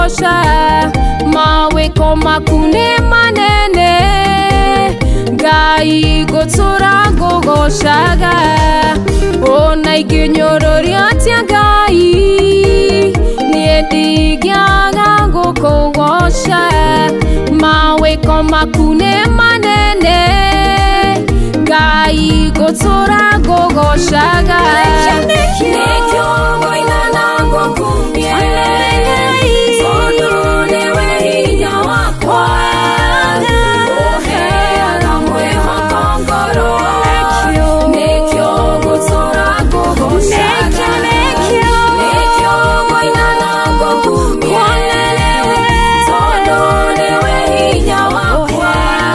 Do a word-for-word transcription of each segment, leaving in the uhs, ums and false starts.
gũgoca mawĩko maku nĩ manene Ngai ngũtũra ngũgocaga ona ingĩnyũrũrio atĩa Ngai niĩ ndingĩaga gũkũgoca mawĩko maku nĩ manene Ngai ngũtũra ngũgocaga nĩkĩo ngũinana ngũkumie tondũ nĩwe hinya wakwa ũheaga mwĩhoko ngoro nĩkĩo ngũtũra ngũgocaga nĩkĩo ngũinana ngũkumie tondũ nĩwe hinya wakwa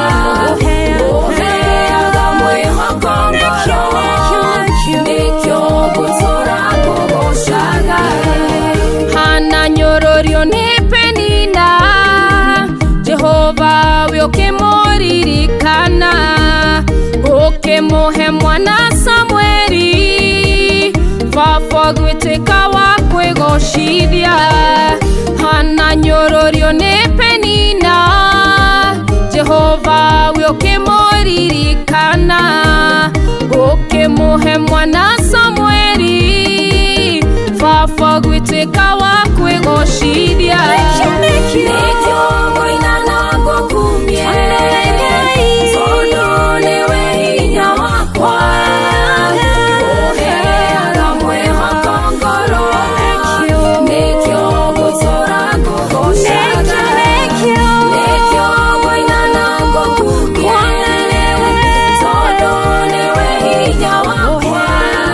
ũheaga mwĩhoko ngoro nĩkĩo ngũtũra ngũgocaga hana nyũrũrio nĩ penina Jehova we ũkĩmũririkana ũkĩmũhe mwana Samweli baba gwĩtuĩka wa kwĩgocithia hana nyũrũrio nĩ penina Jehova we ũkĩmũririkana ũkĩmũhe mwana Samweli baba gwĩtuĩka wa kwĩgocithia nĩkĩo ngũinana ngũkumie tondũ nĩwe hinya wakwa ũheaga mwĩhoko ngoro nĩkĩo ngũtũra ngũgocaga nĩkĩo ngũinana ngũkumie tondũ nĩwe hinya wakwa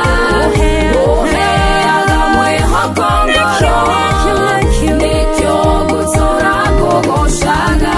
ũheaga mwĩhoko ngoro nĩkĩo ngũtũra ngũgocaga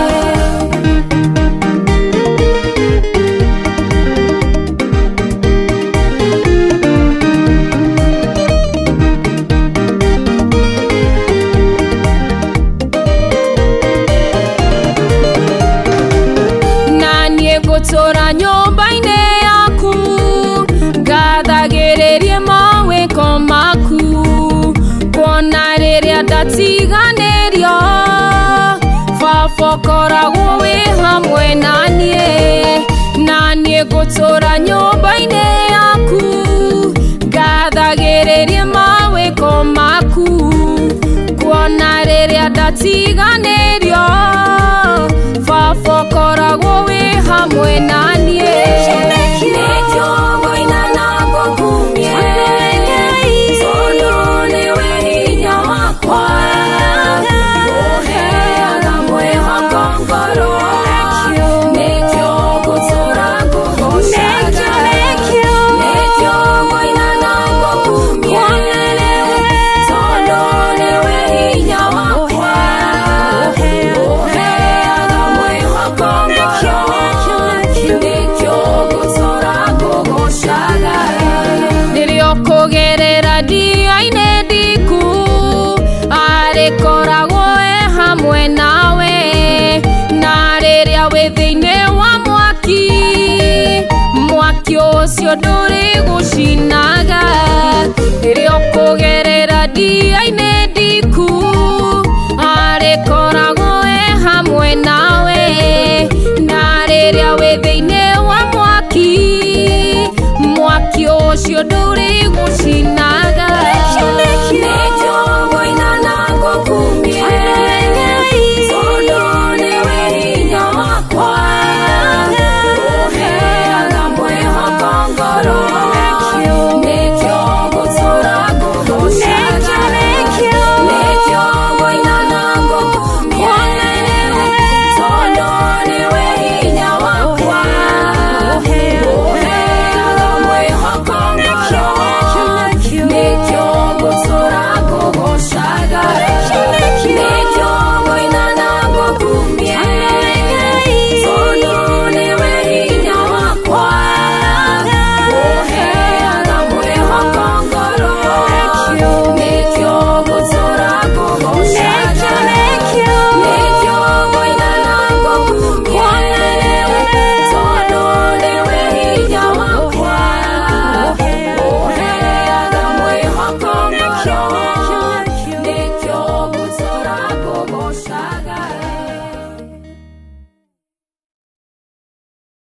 ngũtũra nyũmba-inĩ yaku ngathagĩrĩrie mawĩko maku kuona rĩrĩa ndatiganĩrio baba ũkoragwo wĩ hamwe naniĩ naniĩ ngũtũra nyũmba-inĩ yaku ngathagĩrĩrie mawĩko maku kuona rĩrĩa ndatiganĩrio baba ũkoragwo wĩ hamwe naniĩ nĩkĩo ngũinana ngũkumie tondũ nĩwe hinya wakwa ũheaga mwĩhoko ngoro nĩkĩo ngũtũra ngũgocaga nĩkĩo ngũinana ngũkumie tondũ nĩwe hinya wakwa ũheaga mwĩhoko ngoro nĩkĩo ngũtũra ngũgocaga rĩrĩa ũkũgerera ndĩa-inĩ ndiku arĩkoragwo e hamwe nawe na rĩrĩa wĩ thĩinĩ wa mwaki mwaki ũcio ndũrĩ gũcinaga rĩrĩa ũkũgerera ndĩa-inĩ ndiku arĩkoragwo e hamwe nawe na rĩrĩa wĩ thĩinĩ wa mwaki mwaki ũcio ndũrĩ gũcina